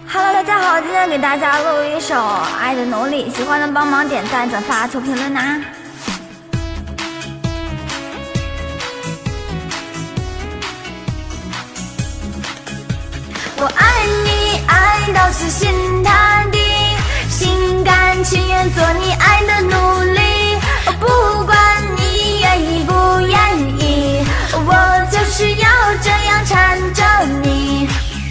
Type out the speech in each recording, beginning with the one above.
Hello， 大家好，今天给大家录一首《爱的奴隶》，喜欢的帮忙点赞、转发、求评论呐。我爱你，爱到死心塌地，心甘情愿做你爱的奴隶。不管你愿意不愿意，我就是要这样缠着你。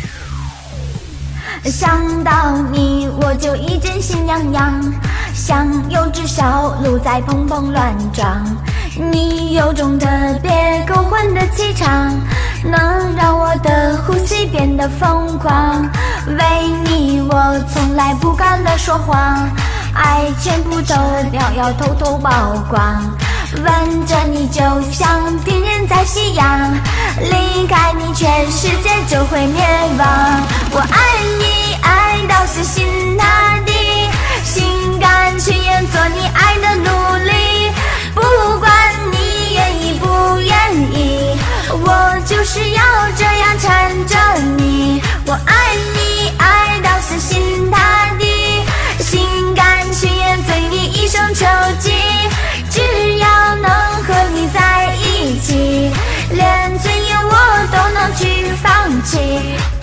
想到你，我就一阵心痒痒，像有只小鹿在砰砰乱撞。你有种特别勾魂的气场，能让我的呼吸变得疯狂。为你，我从来不敢乱说谎，爱全部都要偷偷曝光。吻着你就像敌人在夕阳，离开你全世界就会灭亡。我爱你，爱到死心塌地，心甘情愿做你爱的奴隶。不管你愿意不愿意，我就是要这样缠着你。我爱你，爱到死心塌地，心甘情愿对你一生囚禁。只要能和你在一起，连尊严我都能去放弃。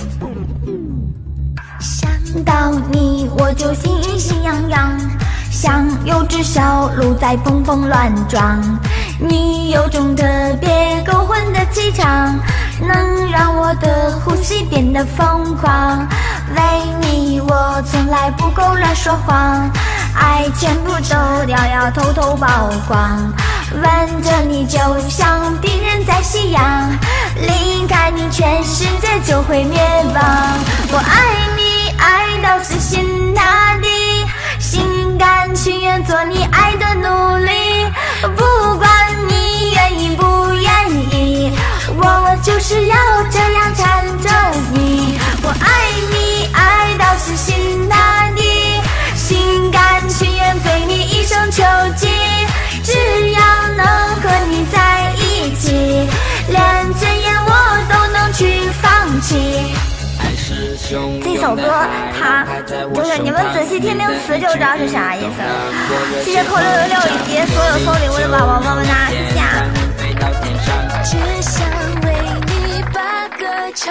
想到你，我就心痒痒，像有只小鹿在砰砰乱撞。你有种特别勾魂的气场，能让我的呼吸变得疯狂。为你，我从来不够乱说谎，爱全部都要偷偷曝光。吻着你就像敌人在夕阳，离开你全世界就会灭亡。我爱你，爱到死心塌地，心甘情愿做你爱的奴隶。不管你愿意不愿意，我就是要这样缠着你。我爱你，爱到死心塌地，心甘情愿对你一生囚禁。只要能和你在一起，连尊严我都能去放弃。这首歌它就是你们仔细听听词就知道是啥意思了。谢谢扣666以及所有送礼物的宝宝们呐，谢谢。只想为你把歌唱。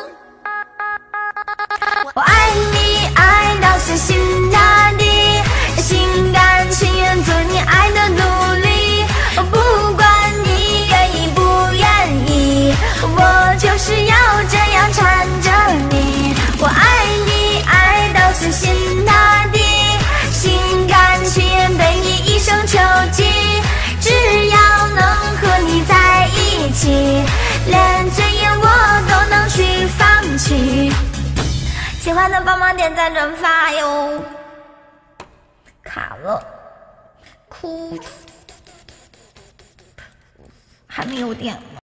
我爱你，爱到死心塌地，心甘情愿做你爱的奴隶。不管你愿意不愿意，我就是要这样缠着你。我爱你，爱到死心塌地，心甘情愿被你一生囚禁。只要能和你在一起，连尊严我都能去放弃。喜欢的帮忙点赞转发哟。卡了，哭，还没有电。